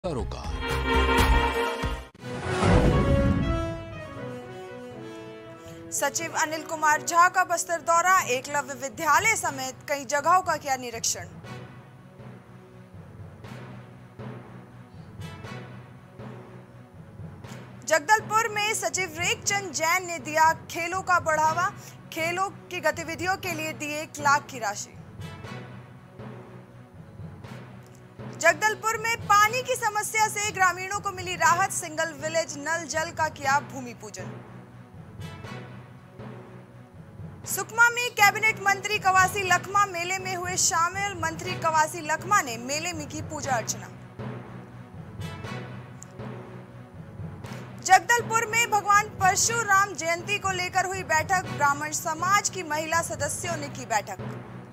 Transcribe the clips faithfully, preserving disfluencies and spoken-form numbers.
रोका। सचिव अनिल कुमार झा का बस्तर दौरा, एकलव्य विद्यालय समेत कई जगहों का किया निरीक्षण। जगदलपुर में सचिव रेखचंद जैन ने दिया खेलों का बढ़ावा, खेलों की गतिविधियों के लिए दिए एक लाख की राशि। जगदलपुर में पानी की समस्या से ग्रामीणों को मिली राहत, सिंगल विलेज नल जल का किया भूमि पूजन। सुकमा में कैबिनेट मंत्री कवासी लखमा मेले में हुए शामिल, मंत्री कवासी लखमा ने मेले में की पूजा अर्चना। जगदलपुर में भगवान परशुराम जयंती को लेकर हुई बैठक, ब्राह्मण समाज की महिला सदस्यों ने की बैठक।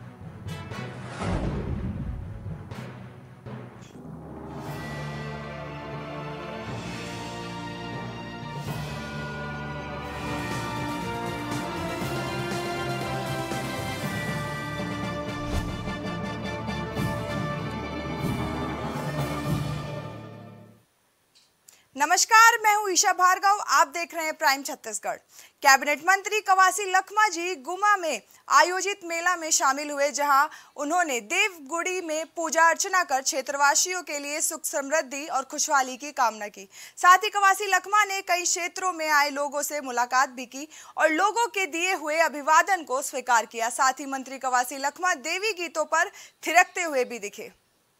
नमस्कार, मैं हूं ईशा भार्गव, आप देख रहे हैं प्राइम छत्तीसगढ़। कैबिनेट मंत्री कवासी लखमा जी गुमा में आयोजित मेला में शामिल हुए, जहां उन्होंने देवगुड़ी में पूजा अर्चना कर क्षेत्रवासियों के लिए सुख समृद्धि और खुशहाली की कामना की। साथ ही कवासी लखमा ने कई क्षेत्रों में आए लोगों से मुलाकात भी की और लोगों के दिए हुए अभिवादन को स्वीकार किया। साथ ही मंत्री कवासी लखमा देवी गीतों पर थिरकते हुए भी दिखे।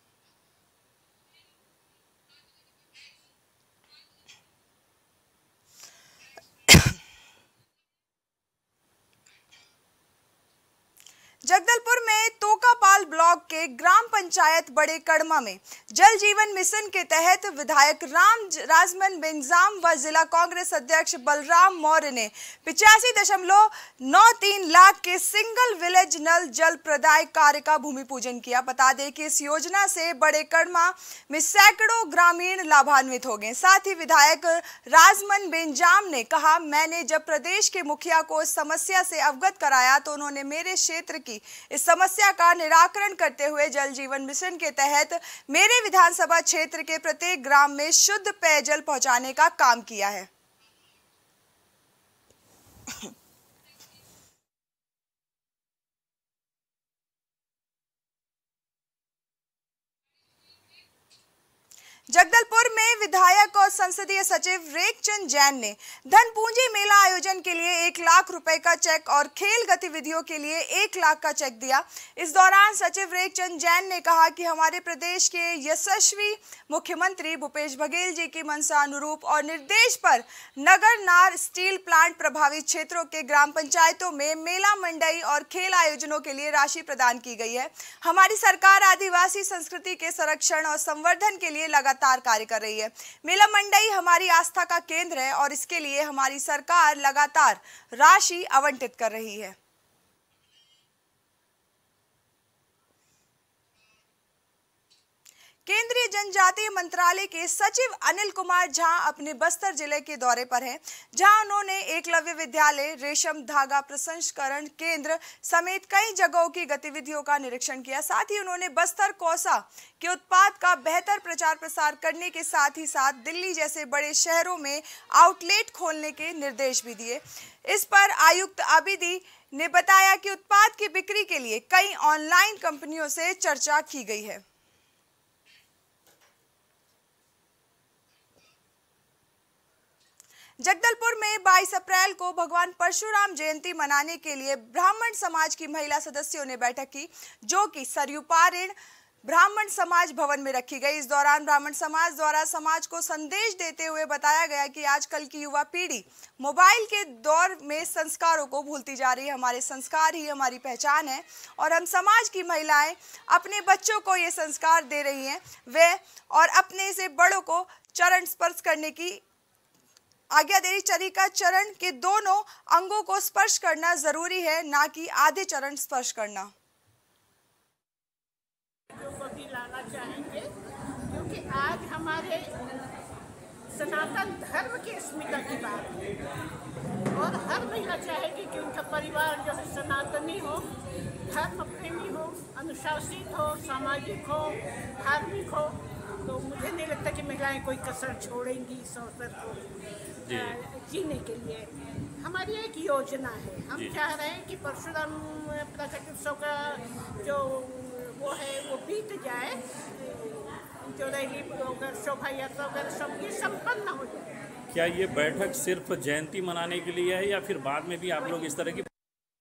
जगदलपुर में तोकापाल ब्लॉक के ग्राम पंचायत बड़े कड़मा में जल जीवन मिशन के तहत विधायक राम राजमन बेंजाम व जिला कांग्रेस अध्यक्ष बलराम मौर्य ने पिचासी दशमलव नौ तीन लाख के सिंगल विलेज नल जल प्रदाय कार्य का भूमि पूजन किया। बता दें कि इस योजना से बड़े कड़मा में सैकड़ों ग्रामीण लाभान्वित हो गए। साथ ही विधायक राजमन बेंजाम ने कहा, मैंने जब प्रदेश के मुखिया को इस समस्या से अवगत कराया तो उन्होंने मेरे क्षेत्र की इस समस्या का निराकरण करते हुए जल जीवन मिशन के तहत मेरे विधानसभा क्षेत्र के प्रत्येक ग्राम में शुद्ध पेयजल पहुंचाने का काम किया है। जगदलपुर में विधायक और संसदीय सचिव रेखचंद जैन ने धन पूंजी मेला आयोजन के लिए एक लाख रुपए का चेक और खेल गतिविधियों के लिए एक लाख का चेक दिया। इस दौरान सचिव रेखचंद जैन ने कहा कि हमारे प्रदेश के यशस्वी मुख्यमंत्री भूपेश बघेल जी की मंशा अनुरूप और निर्देश पर नगर नार स्टील प्लांट प्रभावित क्षेत्रों के ग्राम पंचायतों में मेला मंडई और खेल आयोजनों के लिए राशि प्रदान की गई है। हमारी सरकार आदिवासी संस्कृति के संरक्षण और संवर्धन के लिए लगातार कार्य कर रही है। मेला मंडई हमारी आस्था का केंद्र है और इसके लिए हमारी सरकार लगातार राशि आवंटित कर रही है। केंद्रीय जनजातीय मंत्रालय के सचिव अनिल कुमार झा अपने बस्तर जिले के दौरे पर हैं, जहां उन्होंने एकलव्य विद्यालय, रेशम धागा प्रसंस्करण केंद्र समेत कई जगहों की गतिविधियों का निरीक्षण किया। साथ ही उन्होंने बस्तर कौसा के उत्पाद का बेहतर प्रचार प्रसार करने के साथ ही साथ दिल्ली जैसे बड़े शहरों में आउटलेट खोलने के निर्देश भी दिए। इस पर आयुक्त आबिदी ने बताया कि उत्पाद की बिक्री के लिए कई ऑनलाइन कंपनियों से चर्चा की गई है। जगदलपुर में बाईस अप्रैल को भगवान परशुराम जयंती मनाने के लिए ब्राह्मण समाज की महिला सदस्यों ने बैठक की, जो कि सरयूपारेण ब्राह्मण समाज भवन में रखी गई। इस दौरान ब्राह्मण समाज द्वारा समाज को संदेश देते हुए बताया गया कि आजकल की युवा पीढ़ी मोबाइल के दौर में संस्कारों को भूलती जा रही है। हमारे संस्कार ही हमारी पहचान है और हम समाज की महिलाएं अपने बच्चों को ये संस्कार दे रही हैं। वे और अपने से बड़ों को चरण स्पर्श करने की आज्ञा दे रही। चरी का चरण के दोनों अंगों को स्पर्श करना जरूरी है, ना कि आधे चरण स्पर्श करना। को भी लाना चाहेंगे, क्योंकि आज हमारे सनातन धर्म की अस्मिता की बात है और हर महिला चाहेगी कि उनका परिवार जो है सनातनी हो, धर्म प्रेमी हो, अनुशासित हो, सामाजिक हो, धार्मिक हो। तो मुझे नहीं लगता कि महिलाएं कोई कसर छोड़ेंगी इस अवसर को जीने के लिए। हमारी एक योजना है, हम चाह रहे हैं कि परशुराम प्राकृतिक उत्सव का जो वो है वो बीत जाए, जो रैली वगैरह शोभा यात्रा वगैरह सब ये संपन्न हो जाए। क्या ये बैठक सिर्फ जयंती मनाने के लिए है या फिर बाद में भी आप लोग इस तरह की?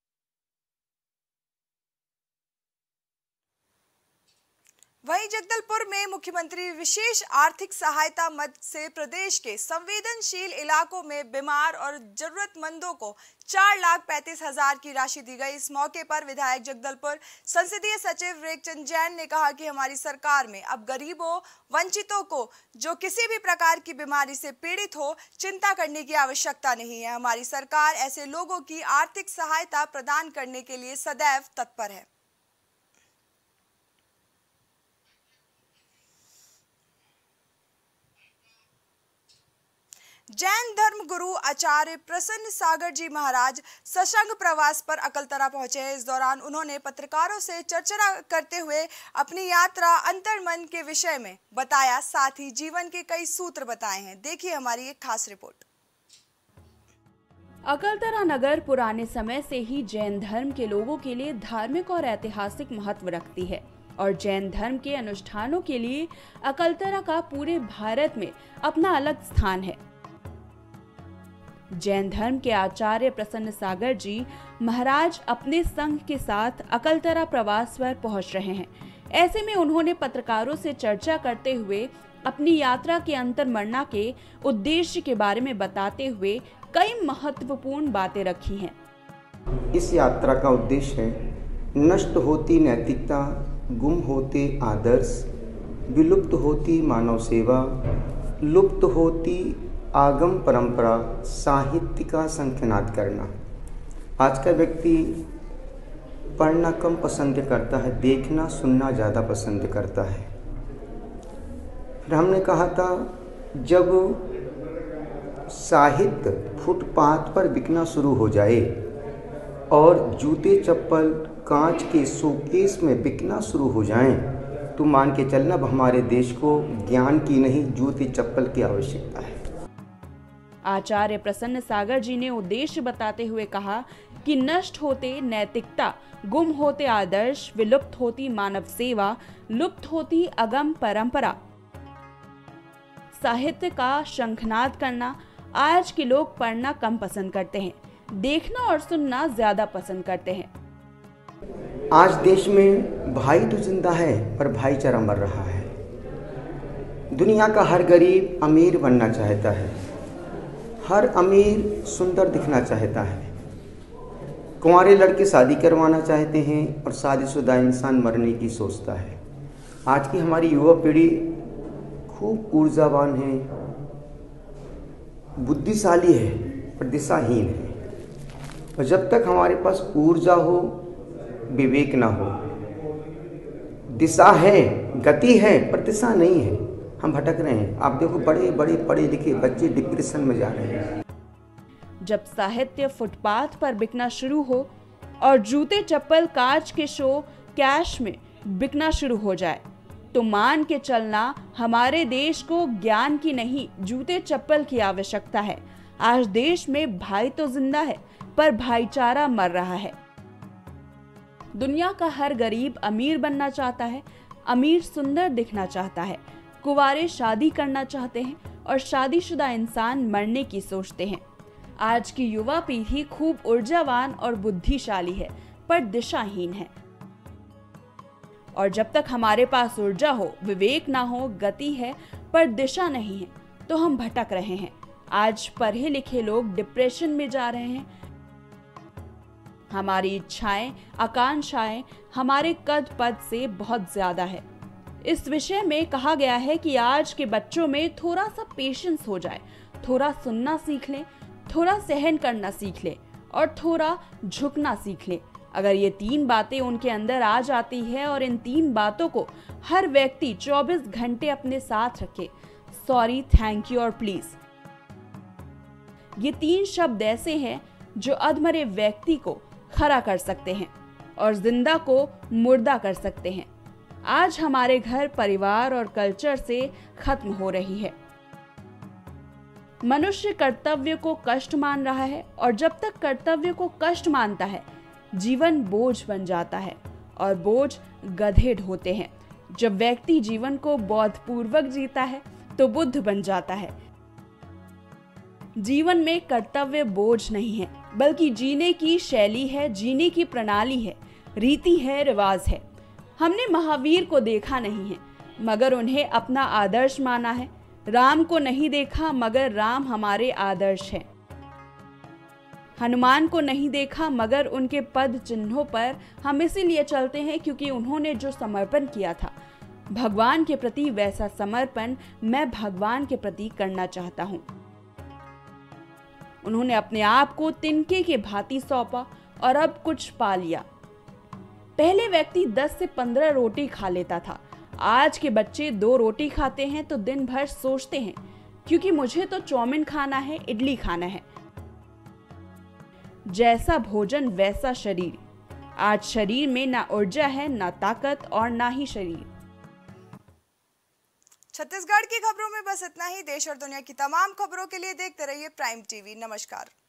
वहीं जगदलपुर में मुख्यमंत्री विशेष आर्थिक सहायता मद से प्रदेश के संवेदनशील इलाकों में बीमार और जरूरतमंदों को चार लाख पैंतीस हजार की राशि दी गई। इस मौके पर विधायक जगदलपुर संसदीय सचिव रेखचंद जैन ने कहा कि हमारी सरकार में अब गरीबों वंचितों को जो किसी भी प्रकार की बीमारी से पीड़ित हो चिंता करने की आवश्यकता नहीं है। हमारी सरकार ऐसे लोगों की आर्थिक सहायता प्रदान करने के लिए सदैव तत्पर है। जैन धर्म गुरु आचार्य प्रसन्न सागर जी महाराज सशंग प्रवास पर अकलतरा पहुंचे हैं। इस दौरान उन्होंने पत्रकारों से चर्चा करते हुए अपनी यात्रा अंतर्मन के विषय में बताया, साथ ही जीवन के कई सूत्र बताए हैं। देखिए हमारी एक खास रिपोर्ट। अकलतरा नगर पुराने समय से ही जैन धर्म के लोगों के लिए धार्मिक और ऐतिहासिक महत्व रखती है और जैन धर्म के अनुष्ठानों के लिए अकलतरा का पूरे भारत में अपना अलग स्थान है। जैन धर्म के आचार्य प्रसन्न सागर जी महाराज अपने संघ के साथ अकलतरा प्रवास पर पहुंच रहे हैं। ऐसे में उन्होंने पत्रकारों से चर्चा करते हुए अपनी यात्रा के अंतर्मन्ना के उद्देश्य के बारे में बताते हुए कई महत्वपूर्ण बातें रखी हैं। इस यात्रा का उद्देश्य है नष्ट होती नैतिकता, गुम होते आदर्श, विलुप्त होती मानव सेवा, लुप्त होती आगम परंपरा, साहित्य का संख्यानाद करना। आज का व्यक्ति पढ़ना कम पसंद करता है, देखना सुनना ज़्यादा पसंद करता है। फिर हमने कहा था जब साहित्य फुटपाथ पर बिकना शुरू हो जाए और जूते चप्पल कांच के शोकेस में बिकना शुरू हो जाएं, तो मान के चलना अब हमारे देश को ज्ञान की नहीं जूते चप्पल की आवश्यकता है। आचार्य प्रसन्न सागर जी ने उद्देश्य बताते हुए कहा कि नष्ट होते नैतिकता, गुम होते आदर्श, विलुप्त होती मानव सेवा, लुप्त होती अगम परंपरा, साहित्य का शंखनाद करना। आज के लोग पढ़ना कम पसंद करते हैं, देखना और सुनना ज्यादा पसंद करते हैं। आज देश में भाई तो जिंदा है पर भाईचारा मर रहा है। दुनिया का हर गरीब अमीर बनना चाहता है, हर अमीर सुंदर दिखना चाहता है, कुंवारे लड़के शादी करवाना चाहते हैं और शादीशुदा इंसान मरने की सोचता है। आज की हमारी युवा पीढ़ी खूब ऊर्जावान है, बुद्धिशाली है पर दिशाहीन है। और जब तक हमारे पास ऊर्जा हो, विवेक ना हो, दिशा है, गति है पर दिशा नहीं है, हम भटक रहे हैं। आप देखो बड़े बड़े पढ़े लिखे बच्चे डिप्रेशन में जा रहे हैं। जब साहित्य फुटपाथ पर बिकना शुरू हो और जूते चप्पल कांच के शो कैश में बिकना शुरू हो जाए, तो मान के चलना हमारे देश को ज्ञान की नहीं जूते चप्पल की आवश्यकता है। आज देश में भाई तो जिंदा है पर भाईचारा मर रहा है। दुनिया का हर गरीब अमीर बनना चाहता है, अमीर सुंदर दिखना चाहता है, कुंवारे शादी करना चाहते हैं और शादीशुदा इंसान मरने की सोचते हैं। आज की युवा पीढ़ी खूब ऊर्जावान और बुद्धिशाली है पर दिशाहीन है। और जब तक हमारे पास ऊर्जा हो, विवेक ना हो, गति है पर दिशा नहीं है, तो हम भटक रहे हैं। आज पढ़े लिखे लोग डिप्रेशन में जा रहे हैं। हमारी इच्छाएं, आकांक्षाएं हमारे कद पद से बहुत ज्यादा है। इस विषय में कहा गया है कि आज के बच्चों में थोड़ा सा पेशेंस हो जाए, थोड़ा सुनना सीख लें, थोड़ा सहन करना सीख लें और थोड़ा झुकना सीख लें। अगर ये तीन बातें उनके अंदर आ जाती है और इन तीन बातों को हर व्यक्ति चौबीस घंटे अपने साथ रखे, सॉरी, थैंक यू और प्लीज, ये तीन शब्द ऐसे हैं जो अधमरे व्यक्ति को खड़ा कर सकते हैं और जिंदा को मुर्दा कर सकते हैं। आज हमारे घर, परिवार और कल्चर से खत्म हो रही है। मनुष्य कर्तव्य को कष्ट मान रहा है और जब तक कर्तव्य को कष्ट मानता है, जीवन बोझ बन जाता है और बोझ गधे ढोते हैं। जब व्यक्ति जीवन को बोधपूर्वक जीता है तो बुद्ध बन जाता है। जीवन में कर्तव्य बोझ नहीं है, बल्कि जीने की शैली है, जीने की प्रणाली है, रीति है, रिवाज है। हमने महावीर को देखा नहीं है, मगर उन्हें अपना आदर्श माना है। राम को नहीं देखा, मगर राम हमारे आदर्श हैं। हनुमान को नहीं देखा, मगर उनके पद चिन्हों पर हम इसीलिए चलते हैं क्योंकि उन्होंने जो समर्पण किया था भगवान के प्रति, वैसा समर्पण मैं भगवान के प्रति करना चाहता हूँ। उन्होंने अपने आप को तिनके के भांति सौंपा और अब कुछ पा लिया। पहले व्यक्ति दस से पंद्रह रोटी खा लेता था, आज के बच्चे दो रोटी खाते हैं तो दिन भर सोचते हैं क्योंकि मुझे तो चाउमीन खाना है, इडली खाना है। जैसा भोजन वैसा शरीर। आज शरीर में ना ऊर्जा है, ना ताकत और ना ही शरीर। छत्तीसगढ़ की खबरों में बस इतना ही। देश और दुनिया की तमाम खबरों के लिए देखते रहिए प्राइम टीवी। नमस्कार।